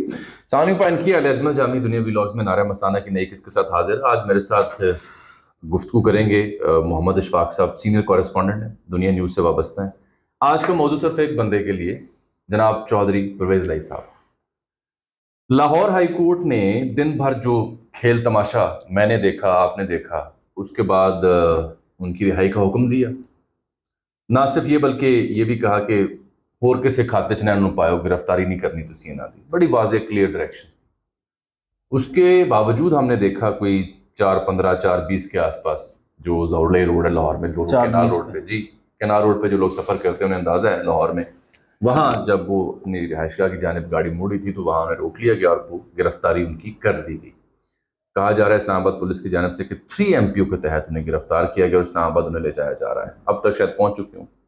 सानी पानखी अजमल जामी दुनिया व्लॉग्स में नारा मस्ताना की नई किस्त के साथ हाजिर। आज मेरे साथ गुफ्तगू करेंगे मोहम्मद इशफाक साहब, सीनियर कॉरेस्पॉन्डेंट हैं, दुनिया न्यूज़ से वाबस्ता हैं। आज का मौजूद सिर्फ एक बंदे के लिए, जनाब चौधरी परवेज़ लाई साहब। लाहौर हाई कोर्ट ने दिन भर जो खेल तमाशा मैंने देखा, आपने देखा, उसके बाद उनकी रिहाई का हुक्म दिया। ना सिर्फ ये बल्कि ये भी कहा कि होर किसी खाते च नैन पाओ, गिरफ्तारी नहीं करनी तुसी इन्हां दी। बड़ी वाज़ेह क्लियर डायरेक्शन थी। उसके बावजूद हमने देखा कोई 4:15 4:20 के आसपास जो जौड़े रोड है लाहौर में, जो केनाल रोड पे, जी केनाल रोड पे जो लोग सफ़र करते हैं उन्हें अंदाज़ा है लाहौर में, वहाँ जब वो अपनी रिहाइशगाह की जानिब गाड़ी मोड़ी थी तो वहाँ उन्हें रोक लिया गया और वो गिरफ्तारी उनकी कर दी गई। कहा जा रहा है इस्लामाबाद पुलिस की जानिब से कि 3 MPO के तहत उन्हें गिरफ्तार किया गया और इस्लामाबाद उन्हें ले जाया जा रहा है। अब तक शायद पहुँच चुके हूँ।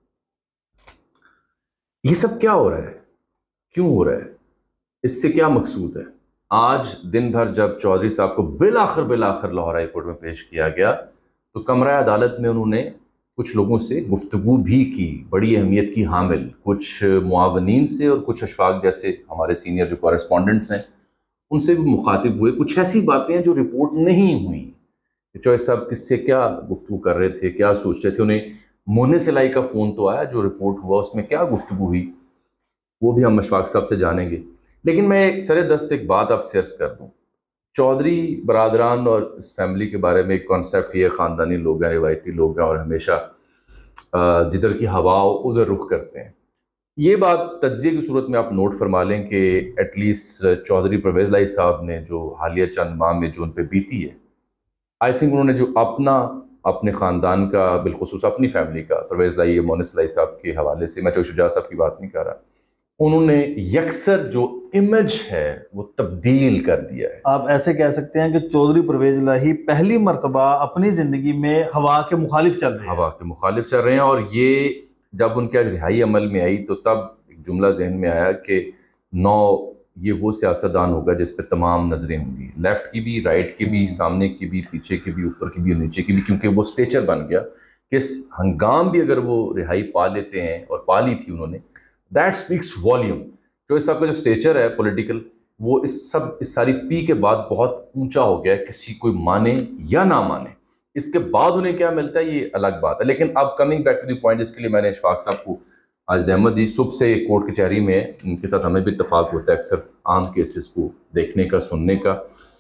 ये सब क्या हो रहा है, क्यों हो रहा है, इससे क्या मकसूद है? आज दिन भर जब चौधरी साहब को बिलाखिर लाहौर हाई कोर्ट में पेश किया गया तो कमरा अदालत में उन्होंने कुछ लोगों से गुफ्तगू भी की, बड़ी अहमियत की हामिल, कुछ मुआवनीन से और कुछ अशफाक जैसे हमारे सीनियर जो कॉरेस्पॉन्डेंट्स हैं उनसे भी मुखातिब हुए। कुछ ऐसी बातें हैं जो रिपोर्ट नहीं हुई। चौधरी साहब किससे क्या गुफ्तगू कर रहे थे, क्या सोच रहे थे, उन्हें मोने सिलाई का फ़ोन तो आया, जो रिपोर्ट हुआ उसमें क्या गुफ्तगू हुई वो भी हम अशफाक साहब से जानेंगे। लेकिन मैं एक सरेदस्त एक बात आप से अर्ज़ कर दूँ। चौधरी बरादरान और इस फैमिली के बारे में एक कॉन्सेप्ट ये, ख़ानदानी लोग हैं, रिवायती लोग हैं और हमेशा जिधर की हवा उधर रुख करते हैं। ये बात तज्ज़िये की सूरत में आप नोट फरमा लें कि एटलीस्ट चौधरी परवेज़ लाई साहब ने जो हालिया चंद माह में जो उन पर बीती है, आई थिंक उन्होंने जो अपने ख़ानदान का, बिलखुसूस अपनी फैमिली का, परवेज़ लाई मोनिस लाई साहब के हवाले से, मैं चौधरी शुजा साहब की बात नहीं कर रहा, उन्होंने यकसर जो इमेज है वो तब्दील कर दिया है। आप ऐसे कह सकते हैं कि चौधरी परवेज़ लाई पहली मर्तबा अपनी ज़िंदगी में हवा के मुखालिफ चल रहे हैं। हवा के मुखालिफ चल रहे हैं। और ये जब उनकी आज रिहाई अमल में आई तो तब एक जुमला जहन में आया कि 9 ये वो सियासतदान होगा जिस पे तमाम नज़रें होंगी, लेफ़्ट की भी, राइट की भी, सामने की भी, पीछे की भी, ऊपर की भी और नीचे की भी, क्योंकि वो स्टेचर बन गया कि इस हंगाम भी अगर वो रिहाई पा लेते हैं, और पा ली थी उन्होंने, दैट स्पीक्स वॉल्यूम। जो इस सबका जो स्टेचर है पॉलिटिकल, वो इस सारी पी के बाद बहुत ऊंचा हो गया है, किसी कोई माने या ना माने। इसके बाद उन्हें क्या मिलता है ये अलग बात है। लेकिन अब coming back to the point, इसके लिए मैंने इशफाक साहब को आज अहमद दी, सुबह से कोर्ट कचहरी में उनके साथ हमें भी इत्तेफाक होता है अक्सर आम केसेस को देखने का, सुनने का।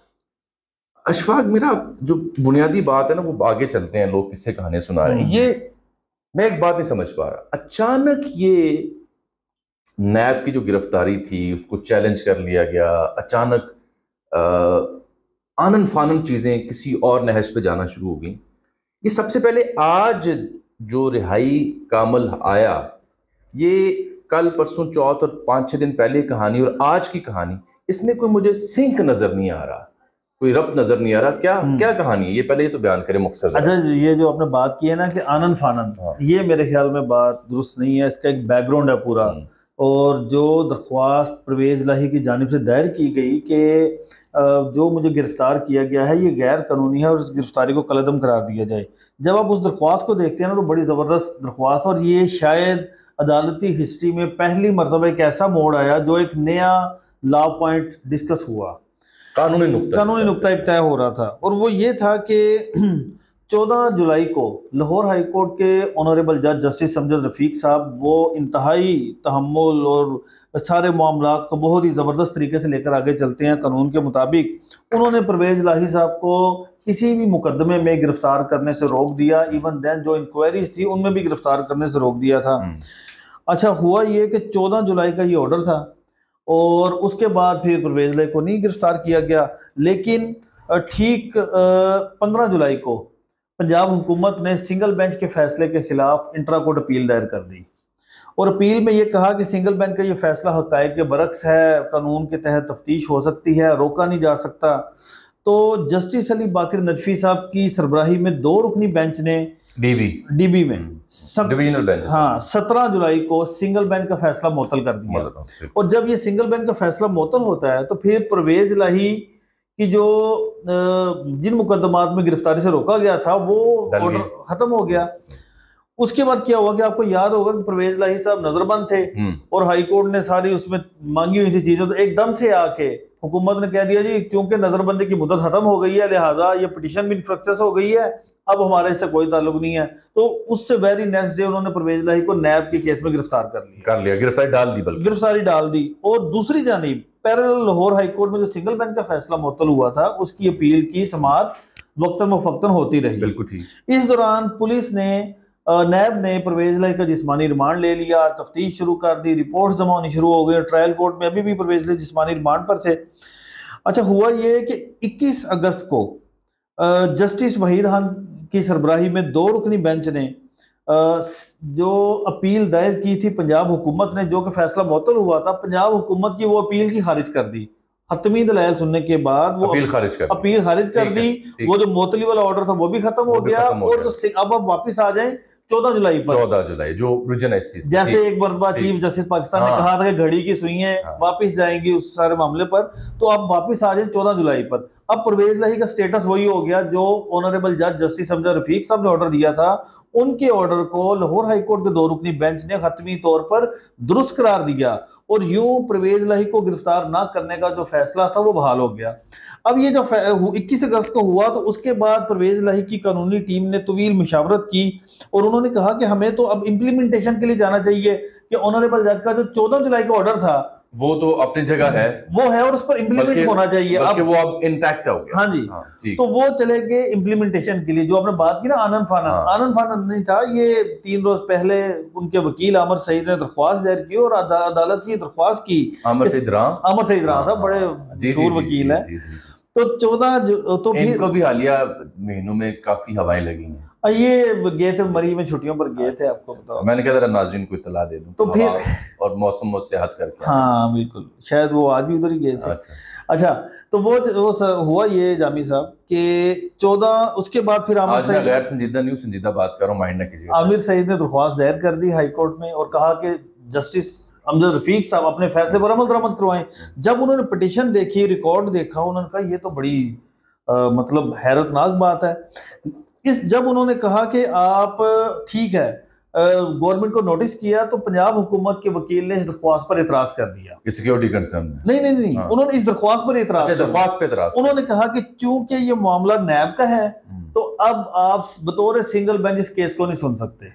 अशफाक, मेरा जो बुनियादी बात है ना, वो आगे चलते हैं, लोग किससे कहानियां सुना रहे हैं, ये मैं एक बात नहीं समझ पा रहा। अचानक ये नैब की जो गिरफ्तारी थी उसको चैलेंज कर लिया गया, अचानक आनन फानन चीज़ें किसी और नहज पे जाना शुरू हो गई। ये सबसे पहले आज जो रिहाई का अमल आया, ये कल परसों चौथ और 5-6 दिन पहले कहानी और आज की कहानी, इसमें कोई मुझे सिंक नज़र नहीं आ रहा, कोई रब्त नज़र नहीं आ रहा। क्या कहानी है ये, पहले ये तो बयान करें मुख्तसर। अच्छा, ये जो आपने बात की है ना कि आनन फानन, ये मेरे ख्याल में बात दुरुस्त नहीं है। इसका एक बैकग्राउंड है पूरा, और जो दरख्वास्त परवेज़ लाई की जानिब से दायर की गई कि जो मुझे गिरफ्तार किया गया है ये गैर कानूनी है और इस गिरफ्तारी को कलअदम करार दिया जाए। जब आप उस दरख्वास्त को देखते हैं ना तो बड़ी ज़बरदस्त दरख्वास्त, और ये शायद अदालती हिस्ट्री में पहली मरतबा एक ऐसा मोड़ आया जो एक नया लॉ पॉइंट डिस्कस हुआ, कानूनी नुक्ता एक तय हो रहा था। और वो ये था कि 14 जुलाई को लाहौर हाई कोर्ट के ऑनरेबल जज जस्टिस अमजद रफ़ीक साहब, वो इंतहाई तहम्मुल और सारे मामलात को बहुत ही ज़बरदस्त तरीके से लेकर आगे चलते हैं कानून के मुताबिक। उन्होंने परवेज़ लाई साहब को किसी भी मुकदमे में गिरफ्तार करने से रोक दिया। इवन देन जो इंक्वायरीज थी उनमें भी गिरफ्तार करने से रोक दिया था। अच्छा, हुआ ये कि 14 जुलाई का ये ऑर्डर था और उसके बाद फिर परवेज़ लाई को नहीं गिरफ्तार किया गया। लेकिन ठीक 15 जुलाई को पंजाब हुकूमत ने सिंगल बेंच के फैसले के खिलाफ इंट्रा कोर्ट अपील दायर कर दी, और अपील में ये कहा कि सिंगल बेंच का ये फैसला हक़ाइक़ के बरक्स है, कानून के तहत तफ्तीश हो सकती है, रोका नहीं जा सकता। तो जस्टिस अली बाकर नजफी साहब की सरबराही में 2 रुकनी बेंच ने डीबी में डिवीजनल बेंच, हाँ, 17 जुलाई को सिंगल बेंच का फैसला मुअत्तल कर दिया। और जब ये सिंगल बेंच का फैसला मुअत्तल होता है तो फिर परवेज़ लाई कि जो जिन मुकदमात में गिरफ्तारी से रोका गया था वो ऑर्डर खत्म हो गया। उसके बाद क्या हुआ कि आपको याद होगा कि परवेज लाही साहब नजरबंद थे और हाई कोर्ट ने सारी उसमें मांगी हुई थी चीजें, तो एकदम से आके हुकूमत ने कह दिया जी क्योंकि नजरबंदी की मुद्दत खत्म हो गई है लिहाजा ये पिटीशन भी सक्सेस हो गई है, अब हमारे इससे कोई ताल्लुक नहीं है। तो उससे वेरी नेक्स्ट डे उन्होंने परवेज लाही को नैब के केस में गिरफ्तार कर लिया, गिरफ्तारी डाल दी, बल्कि गिरफ्तारी डाल दी। और दूसरी जानिब पैरेलल लाहौर हाई कोर्ट में जो सिंगल बेंच का फैसला मुअत्तल हुआ था उसकी अपील की समाअत वक्तन मफक्तन होती रही। बिल्कुल ठीक। इस दौरान पुलिस ने नैब ने परवेज लाही का जिस्मानी रिमांड ले लिया, तफ्तीश शुरू कर दी, रिपोर्ट जमा होनी शुरू हो गई। ट्रायल कोर्ट में अभी भी परवेज लाही जिस्मानी रिमांड पर थे। अच्छा, हुआ ये कि 21 अगस्त को जस्टिस वहीद खान की सरबराही में 2 रुकनी बेंच ने जो अपील दायर की थी पंजाब हुकूमत ने, जो कि फैसला मुअत्तल हुआ था, पंजाब हुकूमत की वो अपील की खारिज कर दी। हतमी दलाइल सुनने के बाद वो अपील खारिज कर दी। वो जो मुअत्तली वाला ऑर्डर था वो भी खत्म हो गया। और अब वापस आ जाए 14 जुलाई पर, 14 जुलाई जो रीजन है, जैसे एक मरतबा चीफ जस्टिस पाकिस्तान ने कहा था कि घड़ी की सुइयां वापस जाएंगी उस सारे मामले पर, तो अब वापस आ जाए 14 जुलाई पर। अब परवेज लाही का स्टेटस वही हो गया जो ऑनरेबल जज जस्टिस अमजद रफीक साहब ने ऑर्डर दिया था, उनके ऑर्डर को लाहौर हाई कोर्ट के 2 रुकनी बेंच ने हतमी तौर पर दुरुस्त करार दिया और यूं परवेज लाही को गिरफ्तार ना करने का जो फैसला था वो बहाल हो गया। अब ये जो 21 अगस्त को हुआ तो उसके बाद परवेज लाही की कानूनी टीम ने तवील मुशावरत की और उन्होंने कहा कि हमें तो अब इम्प्लीमेंटेशन के लिए जाना चाहिए कि ऑनरेबल जज का जो 14 जुलाई का ऑर्डर था वो तो अपनी जगह है, वो है और उस पर इम्प्लीमेंट होना चाहिए। अब वो अब इंटैक्ट हो गया। हाँ जी, तो वो चले गए इम्प्लीमेंटेशन के लिए। जो आपने बात की ना आनन फानन नहीं था, ये 3 रोज पहले उनके वकील आमिर सईद ने दरख्वास्त दायर की और अदालत से दरख्वास्त की। आमिर सईद रां था, बड़े मशहूर वकील है। तो 14 तो इनको भी हालिया महीनों में काफी हवाएं लगी हैं। ये गए थे मरी में, छुट्टियों पर गए थे, आपको बताओ। मैंने कहा नाज़रीन को इत्तला दे दूं तो फिर और मौसम और सेहत करके। हाँ बिल्कुल, शायद वो आज भी उधर ही गए थे। अच्छा, तो वो सर हुआ ये जामी साहब कि 14 उसके बाद फिर आमिर सईद, गैर संजीदा न्यूज़ संजीदा बात कर रहा हूं, माइंड ना कीजिए। आमिर सईद ने दरख्वास्त दायर कर दी हाई कोर्ट में और कहा कि जस्टिस अमजद रफीक साहब अपने फैसले पर अमल दरामद करवाएं। जब उन्होंने पिटीशन देखी, रिकॉर्ड देखा, उन्होंने कहा ये तो बड़ी मतलब हैरतनाक बात है। जब उन्होंने कहा कि आप ठीक है गवर्नमेंट को नोटिस किया, तो पंजाब हुकूमत के वकील ने इस दरख्वास्त पर एतराज कर दिया। सिक्योरिटी कंसर्न नहीं, हाँ। उन्होंने इस दरख्वास्त पर एतराज उन्होंने कहा कि चूंकि ये मामला नैब का है तो अब आप बतौर सिंगल बेंच इस केस को नहीं सुन सकते,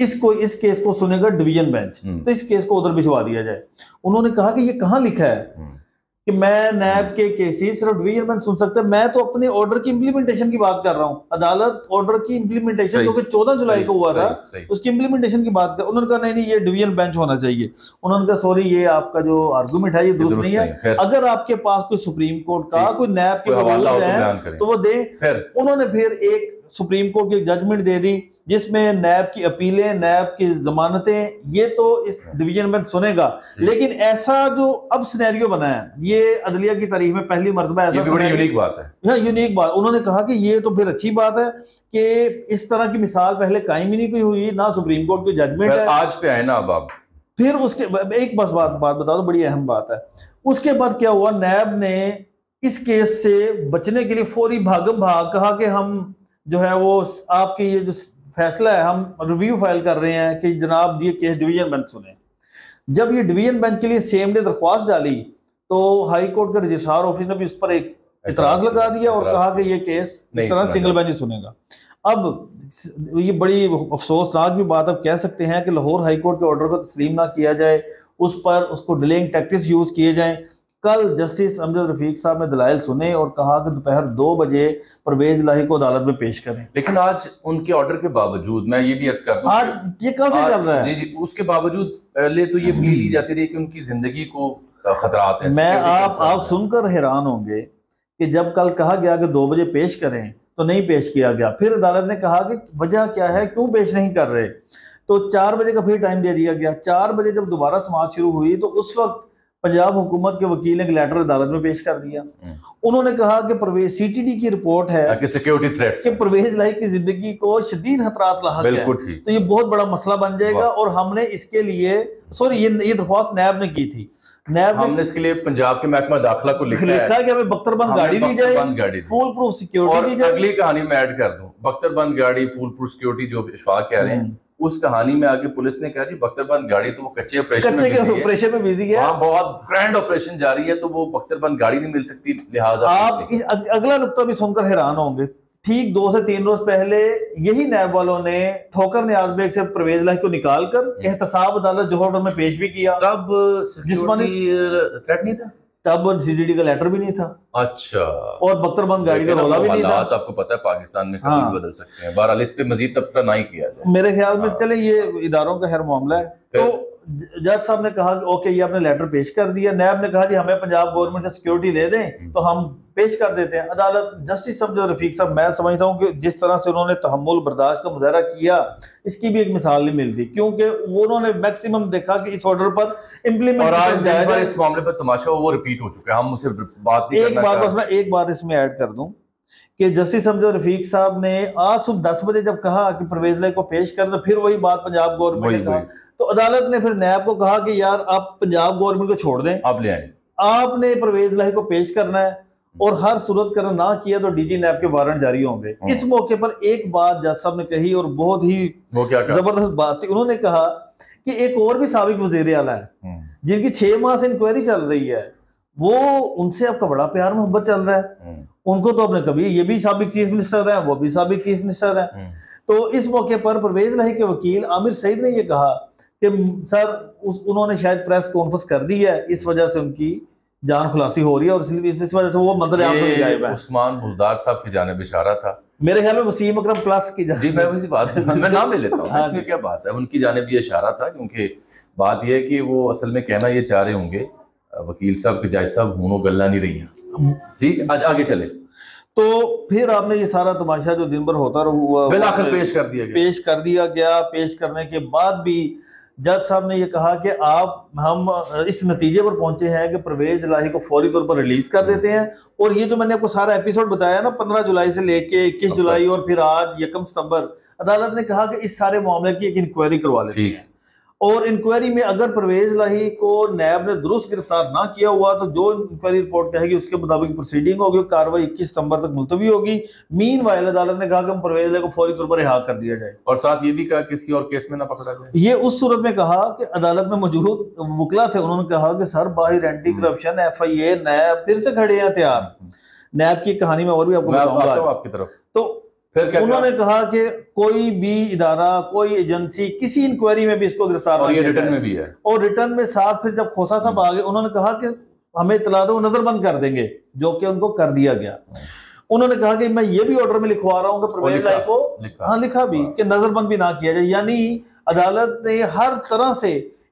इस केस को सुनेगा डिवीजन बेंच, तो इस केस को उधर भिजवा दिया जाए। उन्होंने कहा कि ये कहां लिखा है कि मैं नैब के केसेस सिर्फ डिवीजन बेंच सुन सकते हैं, मैं तो अपने ऑर्डर की इंप्लीमेंटेशन की बात कर रहा हूं। अदालत ऑर्डर की इंप्लीमेंटेशन क्योंकि 14 जुलाई को हुआ था, उसकी इंप्लीमेंटेशन की बात कर। उन्होंने कहा नहीं ये डिवीजन बेंच होना चाहिए। उन्होंने कहा सॉरी, ये आपका जो आर्गूमेंट है ये दुरुस्त नहीं है। अगर आपके पास कोई सुप्रीम कोर्ट का कोई नैब के हवाला है तो वो दे। उन्होंने फिर एक सुप्रीम कोर्ट की जजमेंट दे दी जिसमें नैब की अपीलें, नैब की जमानतें, ये तो इस डिवीजन बेंच सुनेगा। लेकिन ऐसा जो अब सिनेरियो बना है ये अदलिया की तारीख में पहली मर्तबा ऐसा, बड़ी यूनिक बात है। यूनिक बात। उन्होंने कहा कि ये तो फिर अच्छी बात है कि इस तरह की मिसाल पहले कायम ही नहीं कोई हुई, ना सुप्रीम कोर्ट की जजमेंट है। आज पे है ना अब फिर उसके एक बस बात बता दो, बड़ी अहम बात है। उसके बाद क्या हुआ, नैब ने इस केस से बचने के लिए फौरी भागम भाग कहा कि हम जो है वो आपकी ये जो फैसला है हम रिव्यू फाइल कर रहे हैं कि जनाब ये केस डिवीजन बेंच सुने। जब ये डिवीजन बेंच के लिए सेम डे दरख्वास्त डाली तो हाई कोर्ट के रजिस्ट्रार ऑफिस ने भी उस पर एक इतराज लगा दिया और कहा कि ये केस इस तरह सिंगल बेंच ही सुनेगा। अब ये बड़ी अफसोसनाक भी बात अब कह सकते हैं कि लाहौर हाई कोर्ट के ऑर्डर को तस्लीम ना किया जाए, उस पर उसको डिलेइंग टैक्टिक्स यूज किए जाएं। कल जस्टिस अमजद रफीक साहब ने दलाइल सुने और कहा कि दोपहर 2 बजे परवेज लाही को अदालत में पेश करें। लेकिन आज उनके ऑर्डर के बावजूद, मैं ये भी अर्ज कर दूं, आज ये कहां से चल रहा है? जी, उसके बावजूद पहले तो ये प्ली ली जाती रही कि उनकी जिंदगी को खतरात हैं। मैं आप सुनकर हैरान होंगे कि जब कल कहा गया कि 2 बजे पेश करें तो नहीं पेश किया गया। फिर अदालत ने कहा कि वजह क्या है, क्यों पेश नहीं कर रहे, तो 4 बजे का फिर टाइम दे दिया गया। 4 बजे जब दोबारा समाअत शुरू हुई तो उस वक्त पंजाब हुकूमत के वकील ने लेटर अदालत में पेश कर दिया। उन्होंने कहा कि परवेज सीटीडी की रिपोर्ट है कि सिक्योरिटी थ्रेट्स कि परवेज लाही की जिंदगी को शदीद खतरात लाहक है, तो ये बहुत बड़ा मसला बन जाएगा। और हमने इसके लिए ये दरख्वास्त नैब ने की थी। हमने इसके लिए पंजाब के महकमा दाखिला को लिखा है कि हमें बख्तरबंद गाड़ी दी जाए, फुल प्रूफ सिक्योरिटी दी जाए। अगली कहानी में ऐड कर दूं, बख्तरबंद गाड़ी, फुल प्रूफ सिक्योरिटी जो इशफाक कह रहे हैं, उस कहानी में आगे पुलिस ने कहा जी बख्तरबंद गाड़ी तो वो कच्चे ऑपरेशन में बिजी है, वहाँ बहुत ग्रैंड ऑपरेशन जारी है, तो वो बख्तरबंद गाड़ी नहीं मिल सकती, लिहाजा आप अगला नुक्ता भी सुनकर हैरान होंगे। ठीक 2 से 3 रोज पहले यही नैब वालों ने ठोकर नियाज बेग से परवेज लाही को निकालकर एहतसाब अदालत जोहर में पेश भी किया। तब जिसमानी थ्रेट नहीं था, तब सीडीडी का लेटर भी नहीं था। अच्छा, और बख्तरबंद गाड़ी का रौला भी नहीं था। आपको पता है पाकिस्तान में कभी भी बदल सकते हैं। बहरहाल इस पे मजीद तबसरा ना ही किया जाए मेरे ख्याल में। चले ये इदारों का खैर मामला है। तो जज साहब ने कहा कि ओके ये आपने लेटर पेश कर दिया। नैब ने कहा जी हमें पंजाब गवर्नमेंट से सिक्योरिटी ले दें तो हम पेश कर देते हैं। अदालत जस्टिस समझो रफीक साहब, मैं समझता हूँ कि जिस तरह से उन्होंने तहम्मुल बर्दाश्त का मुजाहरा किया इसकी भी एक मिसाल नहीं मिलती, क्योंकि उन्होंने मैक्सिमम देखा कि इस ऑर्डर पर इम्प्लीमेंट इस मामले पर तमाशा वो रिपीट हो चुका है। हम उसे बात नहीं एक बात, बस मैं एक बात इसमें ऐड कर दूं कि जस्टिस समझो रफीक साहब ने आज सुबह 10 बजे जब कहा कि परवेज लाई को पेश कर, तो फिर वही बात पंजाब गवर्नमेंट ने कहा। तो अदालत ने फिर नैब को कहा कि यार आप पंजाब गवर्नमेंट को छोड़ दें, आप ले आए, आपने परवेज लाई को पेश करना है, और हर सूरत करना ना किया तो डीजी नैब के वारंट जारी होंगे। इस मौके पर एक बात जज साहब ने कही और बहुत ही जबरदस्त बात थी। उन्होंने कहा कि एक और भी साबिक वजीर आला है जिनकी 6 माह से इंक्वायरी चल रही है, वो उनसे आपका बड़ा प्यार मोहब्बत चल रहा है, उनको तो आपने कभी, ये भी साबिक चीफ मिनिस्टर है, वो भी साबिक चीफ मिनिस्टर है। तो इस मौके पर परवेज लाही के वकील आमिर सईद ने ये कहा कि सर उन्होंने शायद प्रेस कॉन्फ्रेंस कर दी है, इस वजह से उनकी जान खुलासी हो रही है और इस वजह से वो मंदिर गायब है। उस्मान बुजदार साहब की जानिब इशारा था मेरे ख्याल में वसीम अकरम प्लस की जी, मैं उसी बात मैं नाम ले लेता हूँ इसमें क्या बात है, उनकी जानिब ये इशारा था, क्योंकि बात यह है कि वो असल में कहना ये चाह रहे होंगे वकील साहब के जज साहब हूनो गल्ला नहीं रही हैं। ठीक, आज आगे चले। तो फिर आपने ये सारा तमाशा जो दिन भर होता रहा बिलाखिर पेश कर दिया गया। पेश करने के बाद भी जज साहब ने ये कहा कि हम इस नतीजे पर पहुंचे हैं कि परवेज लाही को फौरी तौर पर रिलीज कर देते हैं। और ये जो मैंने आपको सारा एपिसोड बताया ना, 15 जुलाई से लेके 21 जुलाई और फिर आज 1 सितंबर, अदालत ने कहा कि इस सारे मामले की एक इंक्वायरी करवा लेते हैं, और इंक्वायरी में अगर परवेज लाही को नैब ने दुरुस्त गिरफ्तार ना किया हुआ तो जो इंक्वायरी रिपोर्ट कहेगी उसके मुताबिक प्रोसीडिंग होगी, कार्रवाई 21 सितंबर तक मुलतवी होगी। मीनवाइल अदालत ने कहा कि हम परवेज लाही को फौरी तौर पर रिहा कर दिया जाए, और साथ ये भी कहा किसी और केस में ना पकड़ा जाए। ये उस सूरत में कहा कि अदालत में मौजूद वकला थे, उन्होंने कहा कि सर बाहर एंटी करप्शन FIA नैब फिर से खड़े हैं तैयार। नैब की कहानी में और भी आपको बताऊंगा आपकी तरफ। तो फिर क्या उन्होंने कहा कि कोई भी इदारा, कोई एजेंसी किसी इंक्वायरी में भी इसको गिरफ्तार, और ये रिटर्न में भी है, और रिटर्न में साथ फिर जब खोसा साहब आ गए उन्होंने कहा कि हमें इतला दो, नजरबंद कर देंगे, जो कि उनको कर दिया गया। उन्होंने कहा कि मैं ये भी ऑर्डर में लिखवा रहा हूं कि परवेज लाही को लिखा भी कि नजरबंद भी ना किया जाए। यानी अदालत ने हर तरह से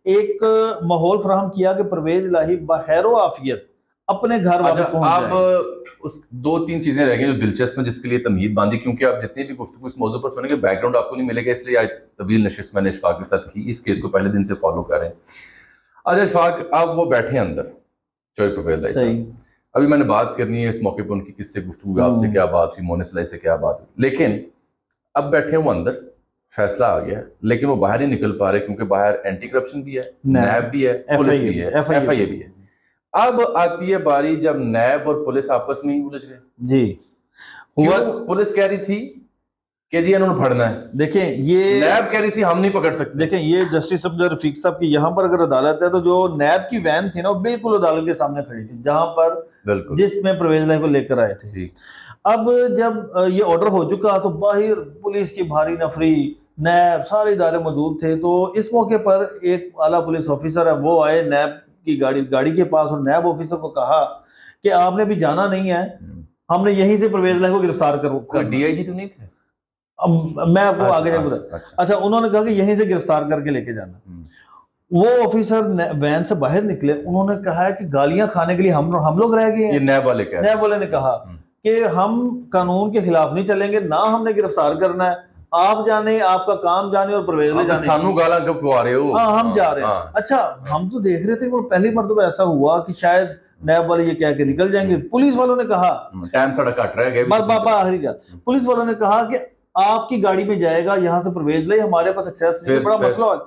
एक माहौल फराहम किया कि परवेज लाही बखैर आफियत अपने घर वापस पहुंच जाए। अब उस 2-3 चीजें रह गई जो दिलचस्प है, जिसके लिए तमहीद बांधी, क्योंकि आप जितनी भी गुफ्तगू इस मौजू पर सुनेंगे बैकग्राउंड आपको नहीं मिलेगा, इसलिए आज तवील नशिस्त मैंने इशफाक के साथ की। इस केस को पहले दिन से फॉलो कर रहे हैं। अच्छा इशफाक, आप वो बैठे अंदर चोई परवेज लाही, अभी मैंने बात करनी है इस मौके पर उनकी किससे गुफ्तगू, आपसे क्या बात हुई, मोने सलाई से क्या बात हुई, लेकिन अब बैठे वो अंदर, फैसला आ गया, लेकिन वो बाहर ही निकल पा रहे क्योंकि बाहर एंटी करप्शन भी है, नैब भी है, पुलिस भी है, FIA भी है। अब आती है बारी जब नैब और पुलिस आपस में ही उलझ गए जी। पुलिस कह रही थी कि जी इन्होंने फड़ना है, देखें ये नैब कह रही थी हम नहीं पकड़ सकते। देखें ये जस्टिस समझो रफीक साहब की यहाँ पर अगर अदालत है तो जो नैब की वैन थी ना वो बिल्कुल अदालत के सामने खड़ी थी, जहां पर जिसमें परवेज लाही को लेकर आए थे। अब जब ये ऑर्डर हो चुका तो बाहर पुलिस की भारी नफरी, नैब सारे इदारे मौजूद थे। तो इस मौके पर एक आला पुलिस ऑफिसर है, वो आए नैब की गाड़ी के पास और नैब ऑफिसर को कहा कि आपने भी जाना नहीं है, हमने यहीं से परवेज लाही को गिरफ्तार कर DIG तो नहीं थे, अब मैं आपको आगे बता। अच्छा, उन्होंने कहा कि यहीं से गिरफ्तार करके लेके जाना। वो ऑफिसर वैन से बाहर निकले, उन्होंने कहा कि गालियां खाने के लिए हम लोग रह गए हैं। नैब वाले ने कहा कि हम कानून के खिलाफ नहीं चलेंगे, ना हमने गिरफ्तार करना है, आप जाने, आपका काम जाने और परवेज लाही जाने, सानू गाला कब आ रहे हो। हाँ हम जा रहे हैं। अच्छा, हम तो देख रहे थे कि पहली मर्तबा ऐसा हुआ कि शायद नैब वाले ये कह के निकल जाएंगे। पुलिस वालों ने कहा टाइम थोड़ा कट रह गया, बाबा आखिरी का पुलिस वालों ने कहा कि आपकी गाड़ी में जाएगा, यहाँ से परवेज लाही, हमारे पास एक्सेस नहीं है, बड़ा मसला है।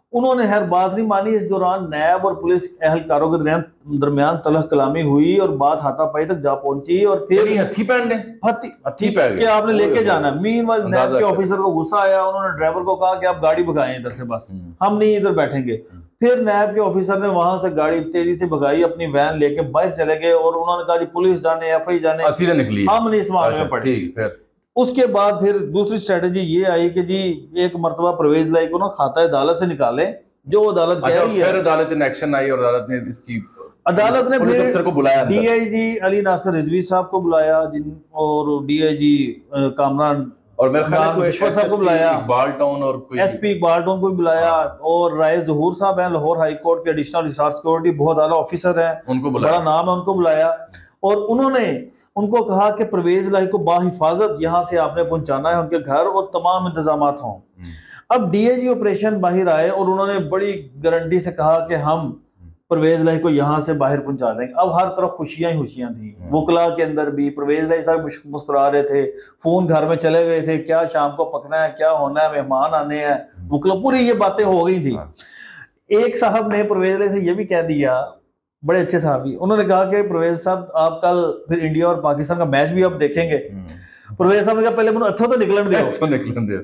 उन्होंने हर बात नहीं मानी। इस दौरान नैब और पुलिस एहलकारों के दरमियान तलख कलामी हुई और बात हाथापाई तक जा पहुंची। और फिर हथी पहन हथी कि आपने लेके जाना है। मीनवाइल नैब के ऑफिसर को गुस्सा आया, उन्होंने ड्राइवर को कहा कि आप गाड़ी भगाएं इधर से, बस हम नहीं इधर बैठेंगे। फिर नैब के ऑफिसर ने वहां से गाड़ी तेजी से भगाई, अपनी वैन लेके बाहर चले गए और उन्होंने कहा जी पुलिस जाने एफआई जाने, हम नहीं इस मामले में पड़े। उसके बाद फिर दूसरी स्ट्रेटेजी ये आई कि जी एक मर्तबा परवेज लाई को ना खाता अदालत से निकाले, जो अदालत कह रही है। फिर अदालत ने एक्शन आई और अदालत ने पुलिस अफसर को बुलाया, डीआईजी अली नासिर रिजवी साहब को बुलाया, और डीआईजी कामरान और मेरे ख्याल में को बुलाया, इकबाल टाउन और कोई एसपी इकबाल टाउन को बुलाया, और राय ज़हूर साहब हैं लाहौर हाई कोर्ट के एडिशनल रिसर्च सिक्योरिटी, बहुत आला ऑफिसर हैं, उनको बड़ा नाम है, उनको बुलाया और उन्होंने उनको कहा कि परवेज इलाही को बाहिफाजत यहाँ से आपने पहुंचाना है उनके घर और तमाम इंतजाम हों। अब डीआईजी ऑपरेशन बाहर आए और उन्होंने बड़ी गारंटी से कहा कि हम परवेज इलाही को यहाँ से बाहर पहुंचा देंगे। अब हर तरफ खुशियां ही खुशियां थी, वकला के अंदर भी परवेज इलाही साहब मुस्कुरा रहे थे, फोन घर में चले गए थे, क्या शाम को पकना है, क्या होना है, मेहमान आने हैं, वकला पूरी ये बातें हो गई थी। एक साहब ने परवेज इलाही से ये भी कह दिया, बड़े अच्छे साहब ही, उन्होंने कहा कि परवेज साहब आप कल फिर इंडिया और पाकिस्तान का मैच भी आप देखेंगे। परवेज साहब ने कहा पहले अच्छा तो निकलन दो,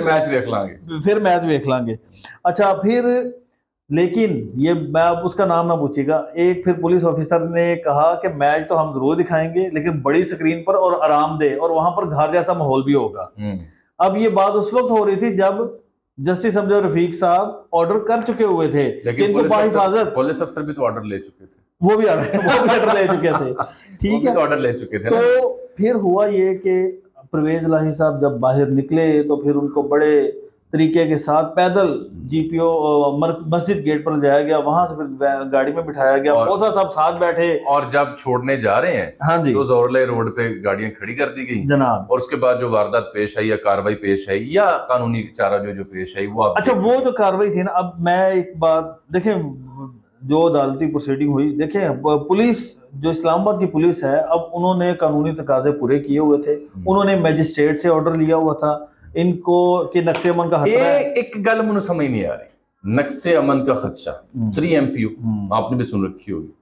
फिर मैच देख लांगे। अच्छा फिर लेकिन ये मैं अब उसका नाम ना पूछिएगा, एक फिर पुलिस ऑफिसर ने कहा कि मैच तो हम जरूर दिखाएंगे लेकिन बड़ी स्क्रीन पर और आरामदेह, और वहां पर घर जैसा माहौल भी होगा। अब ये बात उस वक्त हो रही थी जब जस्टिस अमजद रफीक साहब ऑर्डर कर चुके हुए थे, इनको बाहिफाजत पुलिस अफसर भी तो ऑर्डर ले चुके थे, वो भी ऑर्डर ले चुके थे, ठीक है, ऑर्डर ले चुके थे। तो फिर हुआ ये कि परवेज इलाही साहब जब बाहर निकले तो फिर उनको बड़े तरीके के साथ पैदल जीपीओ मस्जिद गेट पर जाया गया, वहां से फिर गाड़ी में बिठाया गया, ओसा साहब साथ बैठे, और जब छोड़ने जा रहे हैं हाँ जी तो ज़ोरले रोड पे गाड़ियां खड़ी कर दी गई जनाब, और उसके बाद जो वारदात पेश आई या कार्रवाई पेश आई या कानूनी चारा जो पेश आई वो अच्छा वो जो कार्रवाई थी ना। अब मैं एक बात देखें, जो अदालती प्रोसीडिंग हुई, देखें पुलिस जो इस्लामाबाद की पुलिस है, अब उन्होंने कानूनी तकाजे पूरे किए हुए थे, उन्होंने मजिस्ट्रेट से ऑर्डर लिया हुआ था इनको कि नक्शे अमन का खतरा है। एक गल मुझे समझ नहीं आ रही, नक्शे अमन का खदशा 3 MPO आपने भी सुन रखी होगी,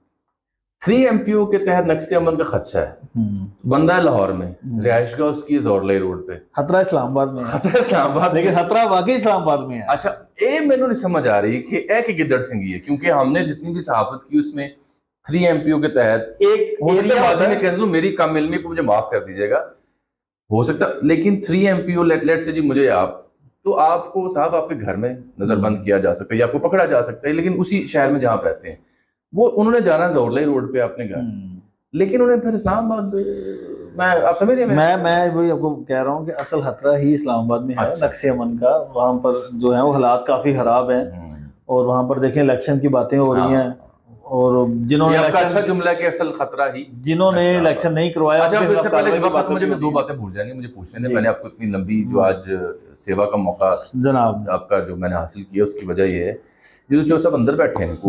3 MPO के तहत नक्शे अमन का खदशा है, बंदा है लाहौर में, रिहाइशगाह उसकी ज़ोरलाई रोड पे, खतरा इस्लामाबाद में, खतरा इस्लामाबाद, लेकिन खतरा वाकई इस्लामाबाद में है। अच्छा ये मैंने नहीं समझ आ रही कि एक गिद्दड़ सिंगी है, क्योंकि हमने जितनी भी सहाफत की उसमें 3 MPO के तहत एक एरिया में कह दूं, मेरी कम इल्मी पे मुझे माफ कर दीजिएगा, हो सकता, लेकिन 3 MPO लेट से जी मुझे आप तो आपको साहब आपके घर में नजरबंद किया जा सकता है या आपको पकड़ा जा सकता है, लेकिन उसी शहर में जहाँ आप रहते हैं, वो उन्होंने जाना ज़ोरलाई रोड पे अपने घर, लेकिन उन्हें फिर इस्लामाबाद, मैं आप समझ रहे हैं, मैं वही आपको कह रहा हूँ कि असल खतरा ही इस्लामाबाद में है। अच्छा। नक्शे अमन का वहाँ पर जो है वो हालात काफी खराब हैं और वहाँ पर देखें इलेक्शन की बातें हो रही हैं, और जिन्होंने अच्छा जुमला के असल खतरा ही जिन्होंने इलेक्शन नहीं करवाया। अच्छा वैसे पहले वक्त मुझे 2 बातें भूल जाएंगी मुझे पूछने ने, मैंने आपको इतनी लंबी जो आज सेवा का मौका जनाब आपका जो मैंने हासिल किया उसकी वजह ये है जो चो सब अंदर बैठे हैं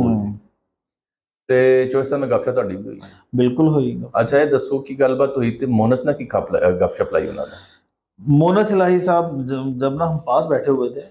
ते चो सब में गपशप ਤੁਹਾਡੀ ਹੋਈ बिल्कुल हुई। अच्छा ये दसो की गलबात हुई ते मोनस ना की गपशप लाई उन्होंने। मोनस इलाही साहब जब ना हम पास बैठे हुए थे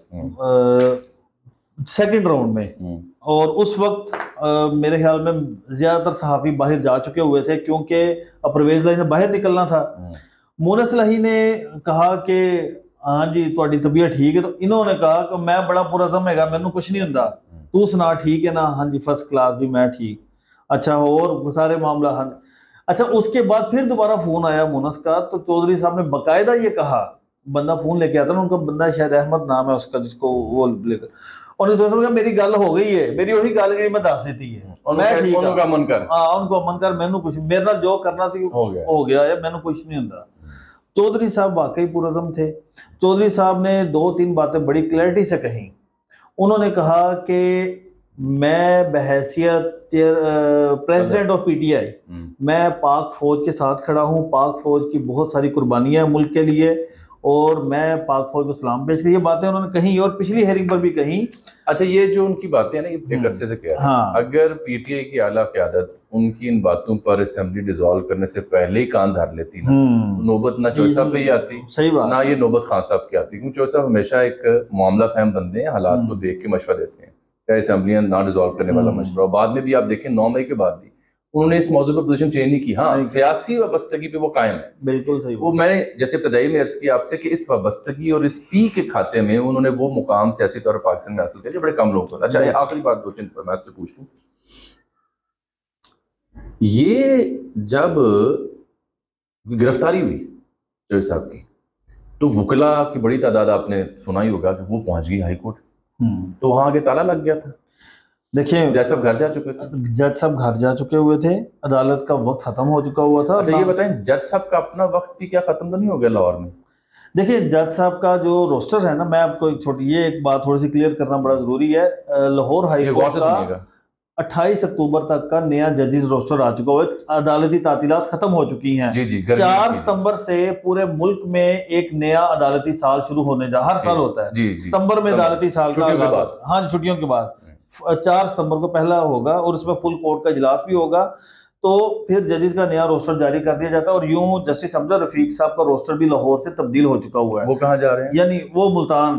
सेकंड राउंड में, और उस वक्त मेरे ख्याल में ज्यादातर सहाफी बाहर जा चुके हुए थे क्योंकि परवेज इलाही ने बाहर निकलना था। मोनस इलाही ने कहा कि हाँ जी तुम्हारी तबीयत ठीक है, तो इन्होंने कहा कि मैं बड़ा पुरज़म है, मैनू कुछ नहीं होंदा, तू सुना ठीक है ना? हाँ जी फर्स्ट क्लास भी मैं ठीक। अच्छा और सारे मामला हाँ। अच्छा उसके बाद फिर दोबारा फोन आया मोनस का, तो चौधरी साहब ने बाकायदा ये कहा, बंदा फोन लेके आता ना, उनका बंदा शायद अहमद नाम है उसका जिसको वो लेकर, और मेरी गल हो गई है, मेरी वही गल जी मैं दस दी है, मैं ठीक हूं, उनको अमन कर, मैनू कुछ मेरे नाल जो करना सी हो गया है, मैनू कुछ नहीं होंदा। चौधरी साहब वाकई पुरज़म थे। चौधरी साहब ने 2-3 बातें बड़ी क्लैरिटी से कही। उन्होंने कहा कि मैं बहैसियत प्रेसिडेंट ऑफ PTI मैं पाक फौज के साथ खड़ा हूँ, पाक फौज की बहुत सारी कुर्बानियां मुल्क के लिए, और मैं पाक फौज को सलाम पेश कर, ये बातें उन्होंने कही और पिछली हेयरिंग पर भी कही। अच्छा ये जो उनकी बातें हैं ना, ये एक अरसे से कह रहे हैं, हाँ। अगर PTI की आला क़यादत उनकी इन बातों पर असेंबली डिसॉल्व करने से पहले ही कान धर लेती ना, नौबत ना चौधरी साहब पे ही आती, सही बात, ना ये नौबत खान साहब की आती, क्योंकि चौधरी साहब हमेशा एक मामला फहम बंदे हैं, हालात को देख के मशवरा देते हैं। क्या असम्बलियां ना डिजोल्व करने वाला मशवरा। बाद में भी आप देखें 9 मई के बाद भी उन्होंने इस मौजूद पर पोजीशन चेंज नहीं की। हाँ, सियासी वाबस्तगी पे वो कायम है। बिल्कुल सही। वो मैंने जैसे इब्तदाई में अर्ज किया आपसे कि इस वाबस्तगी और इस पी के खाते में उन्होंने वो मुकाम सियासी तौर पर पाकिस्तान में हासिल किया जो बड़े कम लोग होते। अच्छा, आखिरी बात 2-3 मैं आपसे पूछ लूं, ये जब गिरफ्तारी हुई चौधरी साहब की तो वकला की बड़ी तादाद आपने सुना ही होगा कि वो पहुंच गई हाई कोर्ट, तो वहां आगे ताला लग गया था। देखिए, जज साहब घर जा चुके थे, जज साहब घर जा चुके हुए थे, अदालत का वक्त खत्म हो चुका हुआ था। अच्छा, ये बताएं, जज साहब का अपना वक्त भी क्या खत्म तो नहीं हो गया लाहौर में? देखिए, जज साहब का जो रोस्टर है ना, मैं आपको एक छोटी ये एक बात थोड़ी सी क्लियर करना बड़ा जरूरी है। लाहौर हाई कोर्ट का 28 अक्टूबर तक का नया जजेस रोस्टर आ चुका हुआ है। अदालती तातीलात खत्म हो चुकी हैं। 4 सितंबर से पूरे मुल्क में एक नया अदालती साल शुरू होने जा, हर साल होता है सितंबर में अदालती साल का आगाज। हाँ, छुट्टियों के बाद 4 सितंबर को पहला होगा और उसमें फुल कोर्ट का इजलास भी होगा। तो फिर जजेस का नया रोस्टर जारी कर दिया जाता है। और यूं जस्टिस हमजा रफीक साहब का रोस्टर भी लाहौर से तब्दील हो चुका हुआ है। वो कहाँ जा रहे हैं? यानी वो मुल्तान।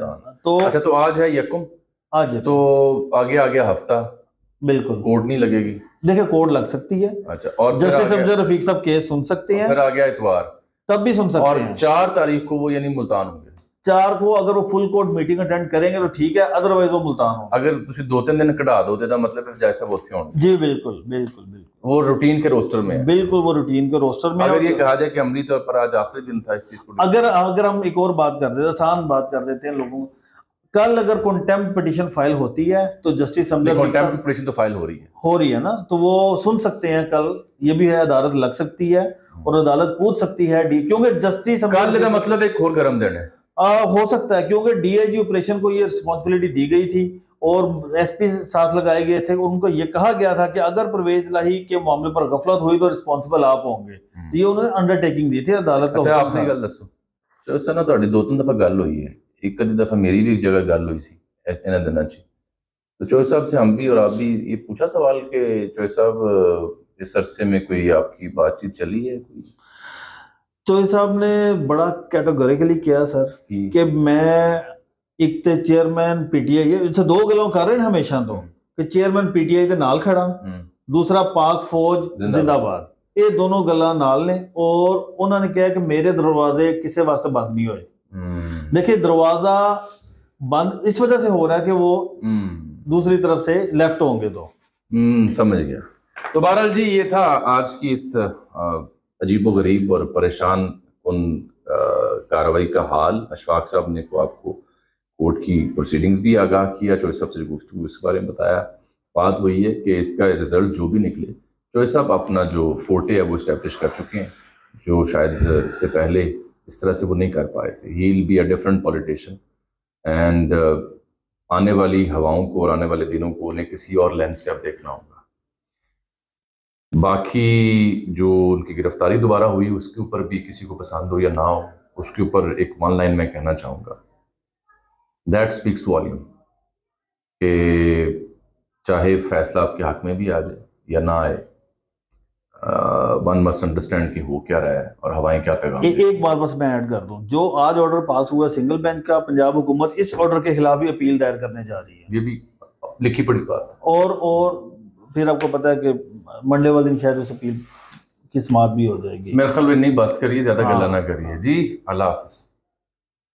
तो अच्छा, तो आज है यकुम, आज तो आगे आ गया हफ्ता, बिल्कुल कोर्ट नहीं लगेगी। देखिए, कोर्ट लग सकती है। अच्छा, और जस्टिस हमजा रफीक साहब केस सुन सकते हैं। फिर आ गया इतवार, तब भी सुन सकते हैं। 4 तारीख को वो यानी मुल्तान होंगे। 4 को अगर वो फुल कोर्ट मीटिंग अटेंड करेंगे तो ठीक है, अदरवाइज वो मुल्तान हो। अगर तुम 2-3 दिन कढ़ा दो तो मतलब है जैसा वो थे होंगे। जी बिल्कुल बिल्कुल बिल्कुल, वो रूटीन के रोस्टर में है। बिल्कुल वो रूटीन के रोस्टर में। अगर ये कहा जाए कि अमली तौर पर आज आखिरी दिन था इस चीज को, अगर हम एक और बात कर देते, आसान बात कर देते हैं लोगों, कल अगर कंटेम्प्ट पिटीशन फाइल होती है तो जस्टिस कंटेम्प्ट पिटीशन तो फाइल हो रही है ना, तो वो सुन सकते हैं कल। ये भी है, अदालत लग सकती है और अदालत पूछ सकती है क्योंकि जस्टिस का मतलब एक और गरम दिन है। हो सकता है क्योंकि डीआईजी ऑपरेशन को ये रिस्पॉन्सिबिलिटी दी गई थी और एसपी साथ लगाए गए थे। उनको ये कहा गया था कि अगर परवेज लाही के मामले पर गफलत हुई तो रिस्पॉन्सिबल आप होंगे। ये उन्होंने अंडरटेकिंग दी थी अदालत को। अच्छा, आपने गल दसो चलो सर ना, ਤੁਹਾਡੀ 2-3 दफा गल हुई है, एक आधी दफा मेरी भी एक जगह गल हुई सी इन दिनों च। तो चौधरी साहब से हम भी और आप भी ये पूछा सवाल कि चौधरी साहब इस अरसे में कोई आपकी बातचीत चली है? कोई चौधरी साहब ने बड़ा कैटेगोरिकली किया सर कि मैं एक ते चेयरमैन पीटीआई, इत्थे 2 गल्लां कर रहे हैं हमेशा तो कि चेयरमैन पीटीआई दे नाल खड़ा, दूसरा पाक फौज जिंदाबाद, ये दोनों गल्लां नाल ने। और उन्होंने कहा कि मेरे दरवाजे किसी वास्ते बंद नहीं हुए। देखिए, दरवाजा बंद इस वजह से हो रहा है कि वो दूसरी तरफ से लेफ्ट होंगे तो। समझ गया। तो बहरहाल जी, ये था आज की इस अजीबोगरीब और परेशान कुन कार्रवाई का हाल। अशफाक साहब ने को आपको कोर्ट की प्रोसीडिंग्स भी आगाह किया, चौधरी साहब से गुफ्तगू इस बारे में बताया। बात वही है कि इसका रिजल्ट जो भी निकले, चौधरी साहब अपना जो फोर्टे है वो इस्टेब्लिश कर चुके हैं, जो शायद इससे पहले इस तरह से वो नहीं कर पाए थे। He will be a different politician and आने वाली हवाओं को और आने वाले दिनों को उन्हें किसी और लेंस से अब देखना होगा। बाकी जो उनकी गिरफ्तारी दोबारा हुई उसके ऊपर भी किसी को पसंद हो या ना हो, उसके ऊपर एक 1 लाइन में कहना चाहूँगा, दैट स्पीक्स वॉल्यूम कि चाहे फैसला आपके हक में भी आ जाए या ना आए, वन मस्ट अंडरस्टैंड कि हो क्या रहा है और हवाएं क्या पैगाम। एक बार बस मैं ऐड कर दूं, जो आज ऑर्डर पास हुआ सिंगल बेंच का, पंजाब हुकूमत इस ऑर्डर के खिलाफ भी अपील दायर करने जा रही है। ये भी लिखी पड़ी बात। और फिर आपको पता है कि मंडे वाले दिन शायद उस अपील की समाअत भी हो जाएगी। मेरे ख्याल में नहीं बस करिए, ज्यादा गल्ला ना करिए जी। अल्लाह हाफिज।